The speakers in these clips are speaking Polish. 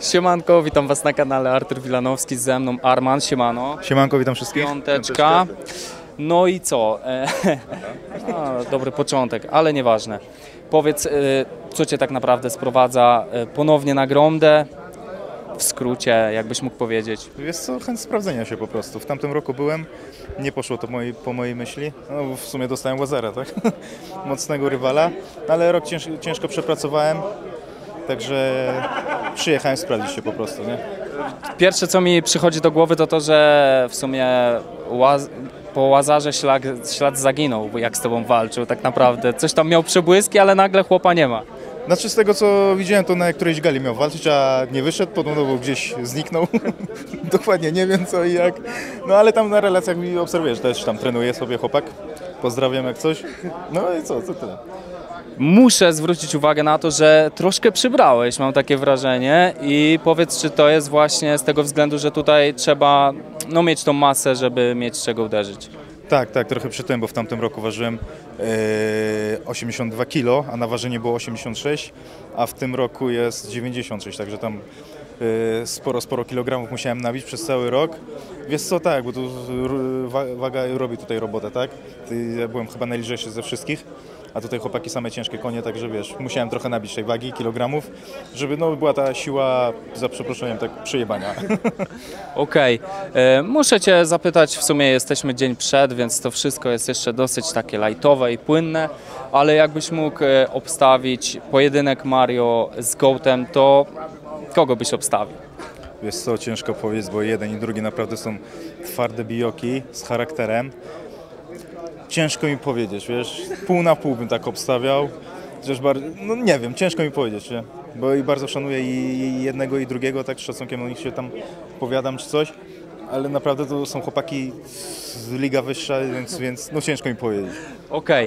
Siemanko, witam Was na kanale Artur Wilanowski, ze mną Arman, siemano. Siemanko, witam wszystkich. Piąteczka. No i co? Dobry początek, ale nieważne. Powiedz, co Cię tak naprawdę sprowadza ponownie na Gromdę? W skrócie, jakbyś mógł powiedzieć. Wiesz co, chęć sprawdzenia się po prostu. W tamtym roku byłem, nie poszło to po mojej myśli. No, w sumie dostałem Łazara, tak? Mocnego rywala, ale rok ciężko przepracowałem. Także przyjechałem sprawdzić się po prostu, nie? Pierwsze, co mi przychodzi do głowy, to to, że w sumie po Łazarze ślad zaginął, jak z Tobą walczył tak naprawdę. Coś tam miał przebłyski, ale nagle chłopa nie ma. Znaczy z tego co widziałem, to na którejś gali miał walczyć, a nie wyszedł, podobno gdzieś zniknął. Dokładnie nie wiem co i jak. No ale tam na relacjach mi obserwujesz, też tam trenuje sobie chłopak. Pozdrawiam jak coś. No i co tyle. Muszę zwrócić uwagę na to, że troszkę przybrałeś, mam takie wrażenie, i powiedz, czy to jest właśnie z tego względu, że tutaj trzeba mieć tą masę, żeby mieć z czego uderzyć. Tak, trochę przytyłem, bo w tamtym roku ważyłem 82 kg, a na ważenie było 86, a w tym roku jest 96, także tam sporo kilogramów musiałem nabić przez cały rok. Wiesz co, tak, bo tu waga robi tutaj robotę, tak? Ja byłem chyba najlżejszy ze wszystkich, a tutaj chłopaki same ciężkie konie, także wiesz, musiałem trochę nabić tej wagi, kilogramów, żeby była ta siła, za przeproszeniem, tak przyjebania. Okej. Muszę Cię zapytać, w sumie jesteśmy dzień przed, więc to wszystko jest jeszcze dosyć takie lajtowe i płynne, ale jakbyś mógł obstawić pojedynek Mario z Goatem, to kogo byś obstawił? Wiesz co, ciężko powiedzieć, bo jeden i drugi naprawdę są twarde bijoki z charakterem. Ciężko mi powiedzieć, wiesz, pół na pół bym tak obstawiał. No nie wiem, ciężko mi powiedzieć, nie? Bo i bardzo szanuję i jednego i drugiego, tak z szacunkiem o nich się tam powiadam czy coś, ale naprawdę to są chłopaki z liga wyższa, więc no ciężko mi powiedzieć. Okej.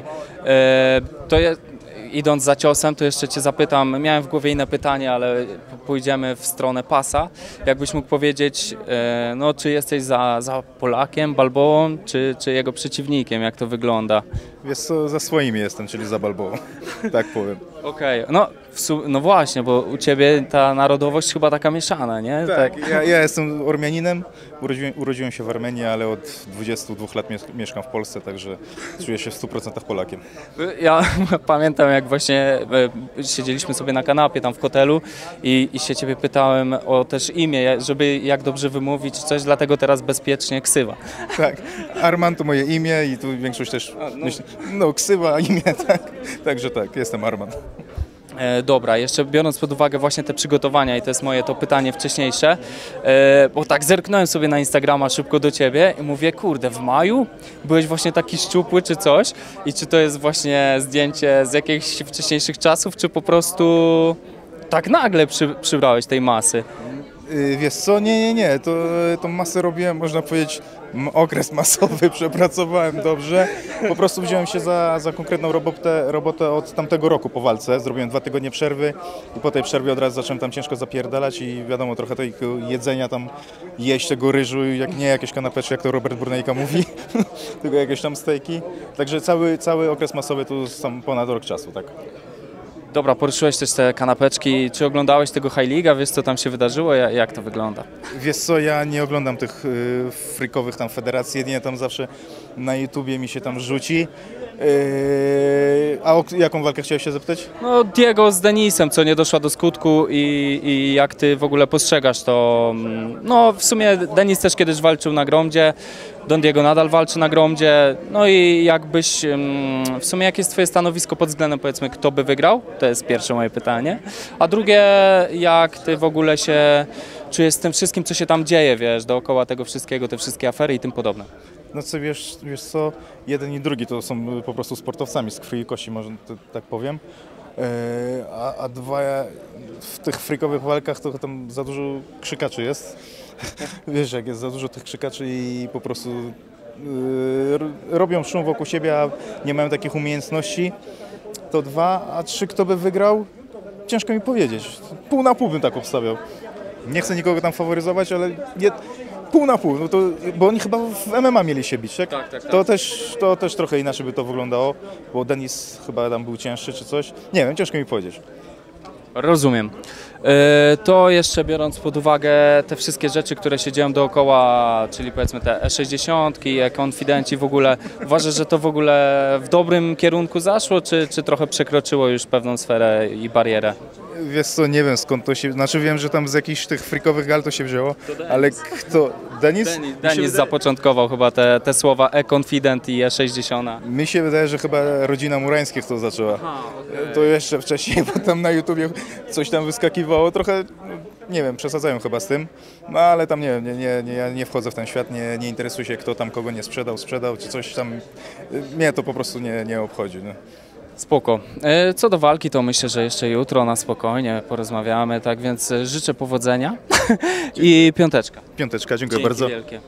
To idąc za ciosem, to jeszcze Cię zapytam, miałem w głowie inne pytanie, ale pójdziemy w stronę pasa. Jakbyś mógł powiedzieć, czy jesteś za Polakiem, Balboą, czy jego przeciwnikiem, jak to wygląda? Wiesz co, za swoimi jestem, czyli za Balboą, tak powiem. Okej, no właśnie, bo u Ciebie ta narodowość chyba taka mieszana, nie? Tak. Ja jestem Ormianinem, urodziłem się w Armenii, ale od 22 lat mieszkam w Polsce, także czuję się w 100% Polakiem. Ja pamiętam, jak właśnie siedzieliśmy sobie na kanapie tam w hotelu i się Ciebie pytałem o też imię, żeby jak dobrze wymówić coś, dlatego teraz bezpiecznie ksywa. Tak, Arman to moje imię i tu większość też, ksywa, imię, tak. Także tak, jestem Arman. Dobra, jeszcze biorąc pod uwagę właśnie te przygotowania i to jest moje to pytanie wcześniejsze, bo tak zerknąłem sobie na Instagrama szybko do Ciebie i mówię, kurde, w maju byłeś właśnie taki szczupły czy coś i czy to jest właśnie zdjęcie z jakichś wcześniejszych czasów, czy po prostu tak nagle przybrałeś tej masy? Wiesz co, nie, tą masę robiłem, można powiedzieć, okres masowy, przepracowałem dobrze. Po prostu wziąłem się za konkretną robotę od tamtego roku po walce. Zrobiłem 2 tygodnie przerwy i po tej przerwie od razu zacząłem tam ciężko zapierdalać i wiadomo, trochę tego jedzenia tam jeść, tego ryżu, jak nie jakieś kanapeczki, jak to Robert Burnejka mówi, tylko jakieś tam stejki. Także cały okres masowy to są ponad rok czasu, tak. Dobra, poruszyłeś też te kanapeczki. Czy oglądałeś tego High League'a? Wiesz, co tam się wydarzyło? Jak to wygląda? Wiesz co, ja nie oglądam tych freakowych tam federacji, jedynie tam zawsze na YouTubie mi się tam rzuci. A o jaką walkę chciałeś się zapytać? No Diego z Denisem, co nie doszła do skutku i jak Ty w ogóle postrzegasz to? No w sumie Denis też kiedyś walczył na Gromdzie, Don Diego nadal walczy na Gromdzie, no i jakbyś, w sumie jakie jest Twoje stanowisko pod względem, powiedzmy, kto by wygrał? To jest pierwsze moje pytanie. A drugie, jak Ty w ogóle się czujesz z tym wszystkim, co się tam dzieje, wiesz, dookoła tego wszystkiego, te wszystkie afery i tym podobne? No co, wiesz co, jeden i drugi to są po prostu sportowcami z krwi i kości, może tak powiem. A dwa, w tych freakowych walkach to tam za dużo krzykaczy jest. Wiesz, jak jest za dużo tych krzykaczy i po prostu robią szum wokół siebie, a nie mają takich umiejętności, to 2, a 3 kto by wygrał? Ciężko mi powiedzieć. Pół na pół bym tak obstawiał. Nie chcę nikogo tam faworyzować, ale pół na pół, bo oni chyba w MMA mieli się bić, tak? Tak. To też trochę inaczej by to wyglądało, bo Denis chyba tam był cięższy czy coś. Nie wiem, ciężko mi powiedzieć. Rozumiem. To jeszcze biorąc pod uwagę te wszystkie rzeczy, które się dzieją dookoła, czyli powiedzmy te E60, e-Confidenci w ogóle, uważasz, że to w ogóle w dobrym kierunku zaszło, czy trochę przekroczyło już pewną sferę i barierę? Wiesz co, nie wiem skąd to się, znaczy wiem, że tam z jakichś tych freakowych gal to się wzięło, Denis. ale kto, Denis? Mi się Denis wydaje- zapoczątkował chyba te słowa e-Confident i e-60. Mi się wydaje, że chyba rodzina Murańskich to zaczęła. To jeszcze wcześniej, bo tam na YouTubie coś tam wyskakiwało, trochę, nie wiem, przesadzają chyba z tym, no ale tam nie wiem, ja nie wchodzę w ten świat, nie interesuję się, kto tam kogo nie sprzedał, czy coś tam, mnie to po prostu nie obchodzi. No. Spoko. Co do walki, to myślę, że jeszcze jutro na spokojnie porozmawiamy, tak więc życzę powodzenia i piąteczka. Piąteczka, dziękuję Dzięki bardzo. wielkie.